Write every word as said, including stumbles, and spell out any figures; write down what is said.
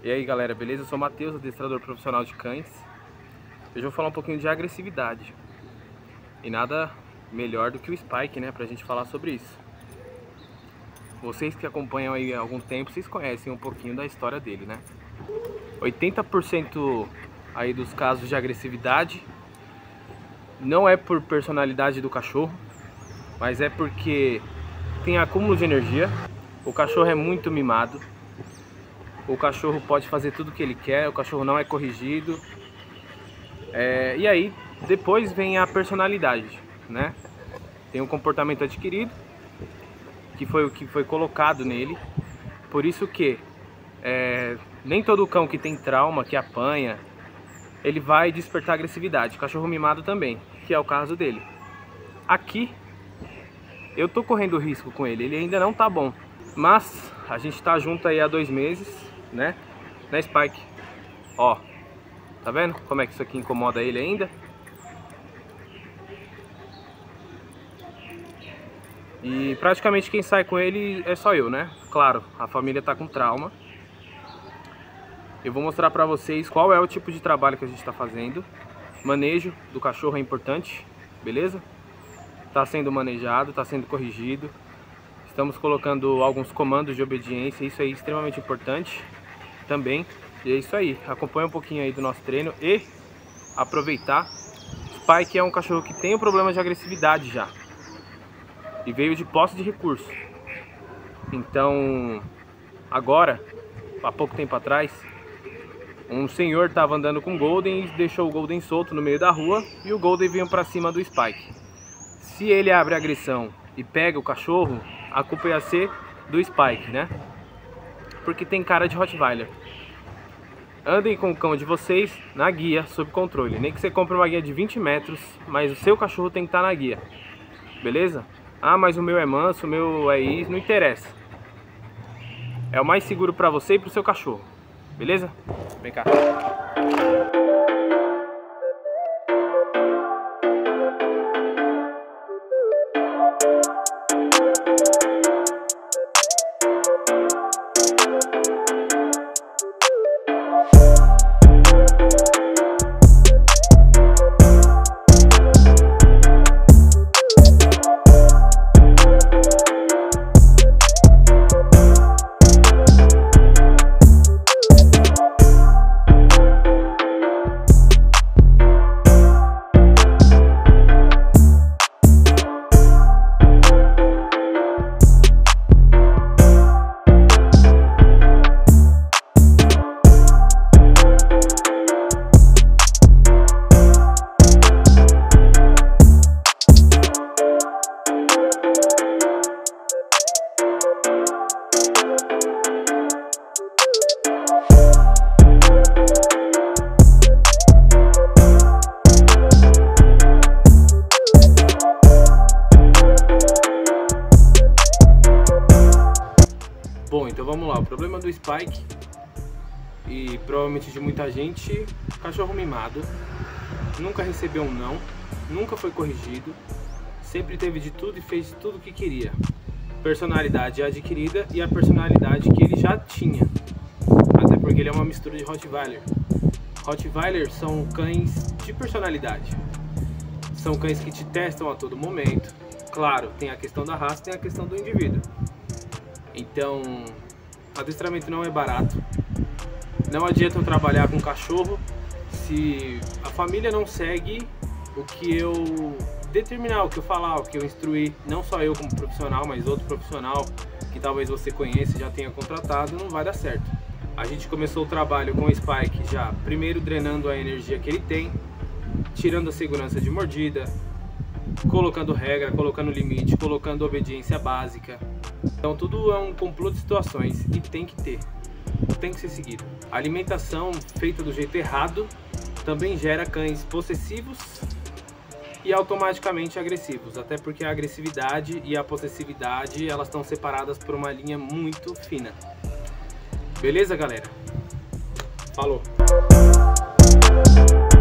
E aí galera, beleza? Eu sou o Matheus, adestrador profissional de cães. Hoje eu vou falar um pouquinho de agressividade. E nada melhor do que o Spike, né, pra gente falar sobre isso. Vocês que acompanham aí há algum tempo, vocês conhecem um pouquinho da história dele, né? oitenta por cento aí dos casos de agressividade não é por personalidade do cachorro, mas é porque tem acúmulo de energia. O cachorro é muito mimado. O cachorro pode fazer tudo o que ele quer, o cachorro não é corrigido. É, e aí, depois vem a personalidade, né? Tem um comportamento adquirido, que foi o que foi colocado nele. Por isso que é, nem todo cão que tem trauma, que apanha, ele vai despertar agressividade. O cachorro mimado também, que é o caso dele. Aqui, eu tô correndo risco com ele, ele ainda não tá bom. Mas a gente tá junto aí há dois meses, né? Né, Spike? Ó, tá vendo como é que isso aqui incomoda ele ainda? E praticamente quem sai com ele é só eu, né? Claro, a família tá com trauma. Eu vou mostrar pra vocês qual é o tipo de trabalho que a gente tá fazendo. Manejo do cachorro é importante, beleza? Tá sendo manejado, tá sendo corrigido. Estamos colocando alguns comandos de obediência, isso é extremamente importante também. E é isso aí, acompanha um pouquinho aí do nosso treino e aproveitar. Spike é um cachorro que tem um problema de agressividade já. E veio de posse de recurso. Então, agora, há pouco tempo atrás, um senhor estava andando com o Golden e deixou o Golden solto no meio da rua e o Golden veio para cima do Spike. Se ele abre a agressão e pega o cachorro, a culpa ia ser do Spike, né? Porque tem cara de Rottweiler. Andem com o cão de vocês na guia, sob controle. Nem que você compre uma guia de vinte metros, mas o seu cachorro tem que estar na guia. Beleza? Ah, mas o meu é manso, o meu é isso, não interessa. É o mais seguro para você e para o seu cachorro. Beleza? Vem cá. Bom, então vamos lá. O problema do Spike e provavelmente de muita gente, cachorro mimado, nunca recebeu um não, nunca foi corrigido, sempre teve de tudo e fez tudo o que queria. Personalidade adquirida e a personalidade que ele já tinha, até porque ele é uma mistura de Rottweiler. Rottweiler são cães de personalidade, são cães que te testam a todo momento. Claro, tem a questão da raça, tem a questão do indivíduo. Então, adestramento não é barato. Não adianta eu trabalhar com cachorro se a família não segue o que eu determinar, o que eu falar, o que eu instruir. Não só eu como profissional, mas outro profissional que talvez você conheça e já tenha contratado, não vai dar certo. A gente começou o trabalho com o Spike já, primeiro drenando a energia que ele tem, tirando a segurança de mordida, colocando regra, colocando limite, colocando obediência básica. Então tudo é um complô de situações e tem que ter, tem que ser seguido. A alimentação feita do jeito errado também gera cães possessivos e automaticamente agressivos, até porque a agressividade e a possessividade, elas estão separadas por uma linha muito fina. Beleza, galera? Falou!